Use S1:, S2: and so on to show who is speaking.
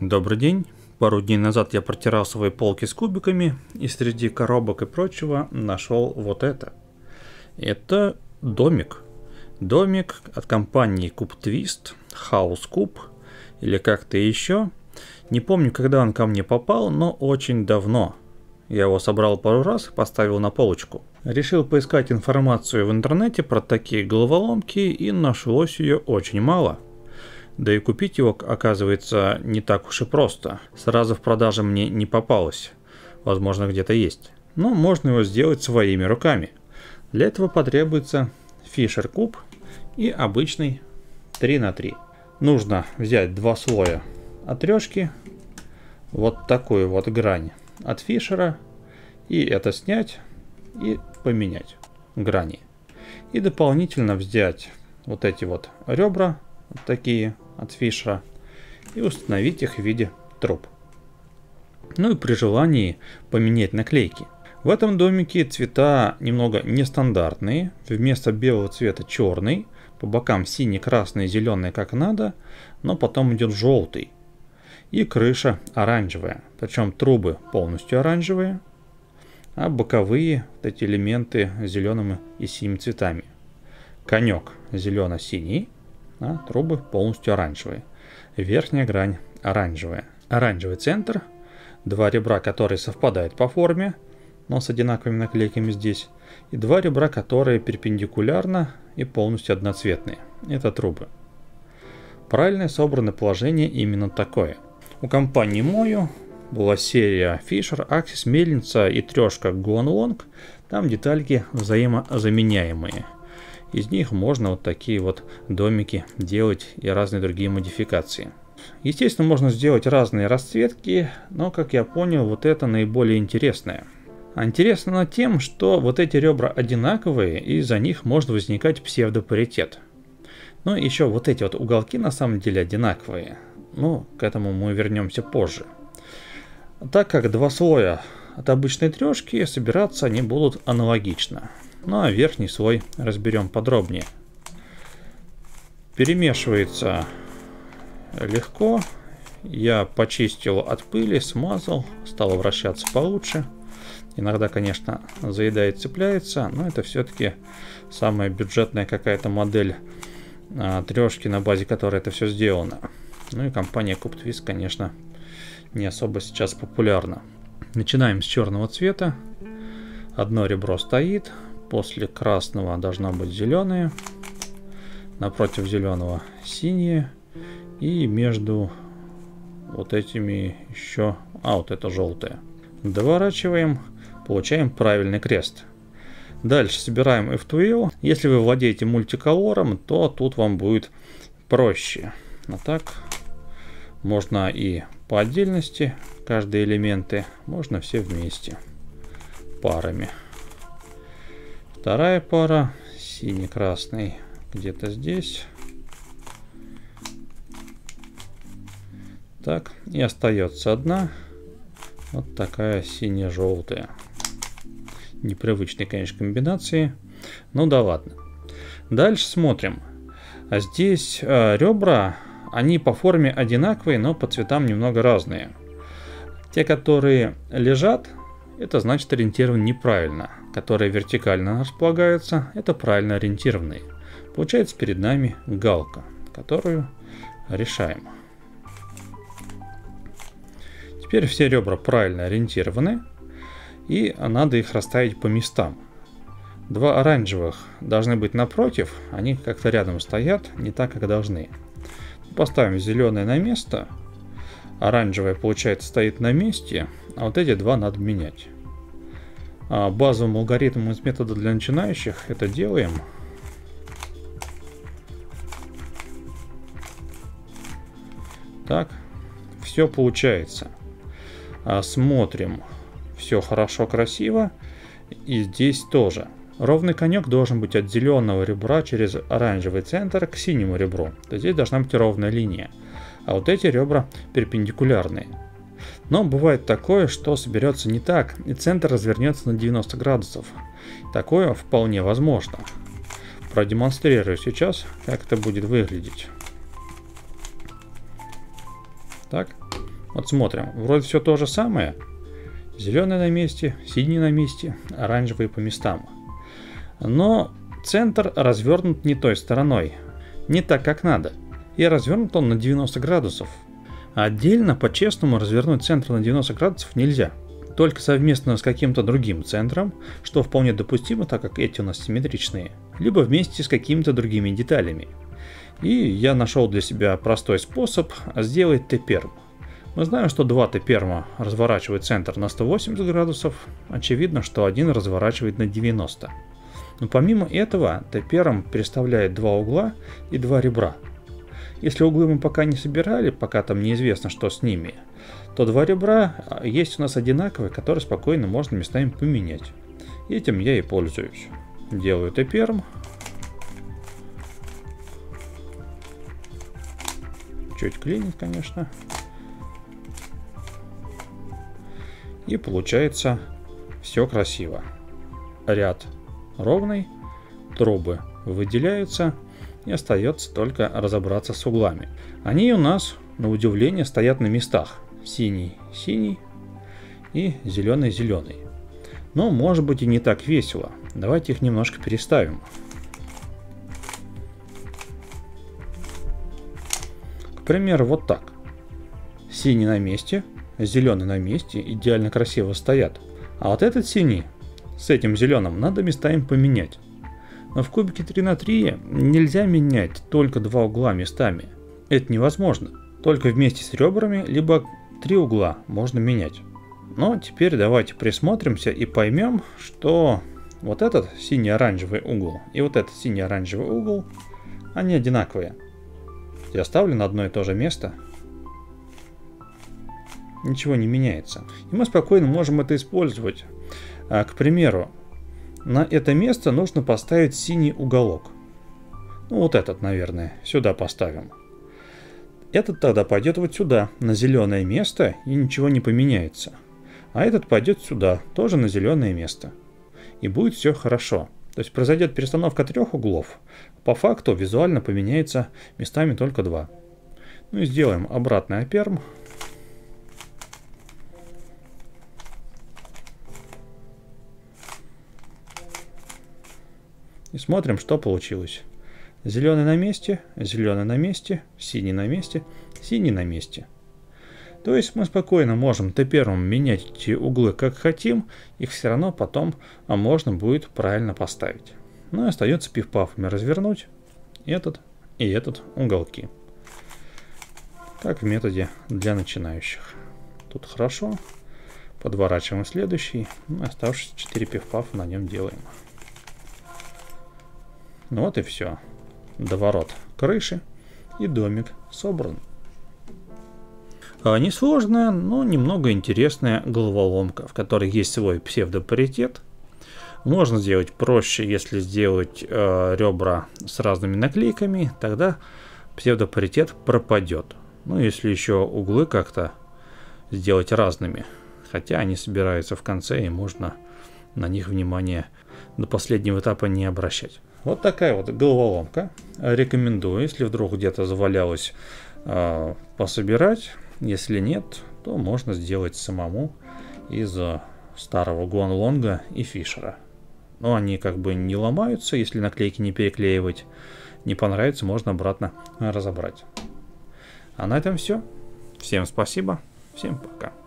S1: Добрый день. Пару дней назад я протирал свои полки с кубиками и среди коробок и прочего нашел вот это. Это домик. Домик от компании Cubetwist, House Cube или как-то еще. Не помню, когда он ко мне попал, но очень давно. Я его собрал пару раз и поставил на полочку. Решил поискать информацию в интернете про такие головоломки, и нашлось ее очень мало. Да и купить его, оказывается, не так уж и просто. Сразу в продаже мне не попалось. Возможно, где-то есть. Но можно его сделать своими руками. Для этого потребуется Fisher куб и обычный 3х3. Нужно взять два слоя отрежки, вот такую вот грань от Фишера, и это снять и поменять грани. И дополнительно взять вот эти вот ребра, вот такие от Фишера, и установить их в виде труб. Ну и при желании поменять наклейки. В этом домике цвета немного нестандартные. Вместо белого цвета черный, по бокам синий, красный, зеленый как надо, но потом идет желтый. И крыша оранжевая, причем трубы полностью оранжевые, а боковые вот эти элементы зелеными и синими цветами. Конек зелено-синий, а трубы полностью оранжевые. Верхняя грань оранжевая. Оранжевый центр, два ребра, которые совпадают по форме, но с одинаковыми наклейками здесь, и два ребра, которые перпендикулярно и полностью одноцветные. Это трубы. Правильно собрано положение именно такое. У компании Moyo была серия Fisher, Axis, мельница и трешка Gone Long. Там детальки взаимозаменяемые. Из них можно вот такие вот домики делать и разные другие модификации. Естественно, можно сделать разные расцветки, но, как я понял, вот это наиболее интересное. А интересно она тем, что вот эти ребра одинаковые, и из-за них может возникать псевдопаритет. Ну и еще вот эти вот уголки на самом деле одинаковые. Ну, к этому мы вернемся позже. Так как два слоя от обычной трешки, собираться они будут аналогично. Ну а верхний слой разберем подробнее. Перемешивается легко. Я почистил от пыли, смазал, стало вращаться получше. Иногда, конечно, заедает, цепляется, но это все-таки самая бюджетная какая-то модель трешки, на базе которой это все сделано. Ну и компания Cubetwist, конечно, не особо сейчас популярна. Начинаем с черного цвета. Одно ребро стоит. После красного должно быть зеленое. Напротив зеленого синее. И между вот этими еще... вот это желтое. Доворачиваем. Получаем правильный крест. Дальше собираем F2L. Если вы владеете мультиколором, то тут вам будет проще. А так можно и по отдельности каждые элементы, можно все вместе парами. Вторая пара, синий-красный, где-то здесь. Так, и остается одна, вот такая сине-желтая. Непривычные, конечно, комбинации, ну да ладно. Дальше смотрим. А здесь ребра, они по форме одинаковые, но по цветам немного разные. Те, которые лежат, это значит ориентированы неправильно. Которые вертикально располагаются, это правильно ориентированные. Получается перед нами галка, которую решаем. Теперь все ребра правильно ориентированы, и надо их расставить по местам. Два оранжевых должны быть напротив, они как-то рядом стоят, не так, как должны. Поставим зеленое на место, оранжевое, получается, стоит на месте, а вот эти два надо менять. Базовым алгоритмом из метода для начинающих это делаем. Так, все получается. Смотрим, все хорошо, красиво. И здесь тоже. Ровный конек должен быть от зеленого ребра через оранжевый центр к синему ребру. То здесь должна быть ровная линия. А вот эти ребра перпендикулярные. Но бывает такое, что соберется не так, и центр развернется на 90 градусов. Такое вполне возможно. Продемонстрирую сейчас, как это будет выглядеть. Так, Вот смотрим, вроде все то же самое. Зеленый на месте, синий на месте, оранжевый по местам. Но центр развернут не той стороной, не так как надо. И развернут он на 90 градусов. Отдельно по-честному развернуть центр на 90 градусов нельзя. Только совместно с каким-то другим центром, что вполне допустимо, так как эти у нас симметричные, либо вместе с какими-то другими деталями. И я нашел для себя простой способ сделать Т-перм. Мы знаем, что два Т-перма разворачивают центр на 180 градусов, очевидно, что один разворачивает на 90. Но помимо этого Т-перм переставляет два угла и два ребра. Если углы мы пока не собирали, пока там неизвестно, что с ними, то два ребра есть у нас одинаковые, которые спокойно можно местами поменять. Этим я и пользуюсь. Делаю Т-перм. Чуть клинит, конечно. И получается все красиво. Ряд ровный, трубы выделяются, и остается только разобраться с углами. Они у нас, на удивление, стоят на местах. Синий, синий и зеленый, зеленый. Но может быть и не так весело. Давайте их немножко переставим. К примеру, вот так. Синий на месте, зеленый на месте, идеально красиво стоят. А вот этот синий с этим зеленым надо местами поменять. Но в кубике 3 на 3 нельзя менять только два угла местами. Это невозможно. Только вместе с ребрами, либо три угла можно менять. Но теперь давайте присмотримся и поймем, что вот этот синий-оранжевый угол и вот этот синий-оранжевый угол, они одинаковые. Я ставлю на одно и то же место. Ничего не меняется. И мы спокойно можем это использовать. К примеру, на это место нужно поставить синий уголок. Ну, вот этот, наверное, сюда поставим. Этот тогда пойдет вот сюда, на зеленое место, и ничего не поменяется. А этот пойдет сюда, тоже на зеленое место. И будет все хорошо. То есть произойдет перестановка трех углов. По факту визуально поменяется местами только два. Ну и сделаем обратный оперм. И смотрим, что получилось. Зеленый на месте, синий на месте, синий на месте. То есть мы спокойно можем Т-перм менять эти углы как хотим, их все равно потом можно будет правильно поставить. Ну и остается пиф-пафами развернуть этот и этот уголки. Как в методе для начинающих. Тут хорошо. Подворачиваем следующий. Оставшиеся 4 пиф-пафа на нем делаем. Ну вот и все. Доворот крыши и домик собран. Несложная, но немного интересная головоломка, в которой есть свой псевдопаритет. Можно сделать проще, если сделать ребра с разными наклейками, тогда псевдопаритет пропадет. Ну, если еще углы как-то сделать разными, хотя они собираются в конце, и можно на них внимание до последнего этапа не обращать. Вот такая вот головоломка. Рекомендую, если вдруг где-то завалялось, пособирать. Если нет, то можно сделать самому из старого Гуанлонга и Фишера. Но они как бы не ломаются, если наклейки не переклеивать. Не понравится, можно обратно разобрать. А на этом все. Всем спасибо, всем пока.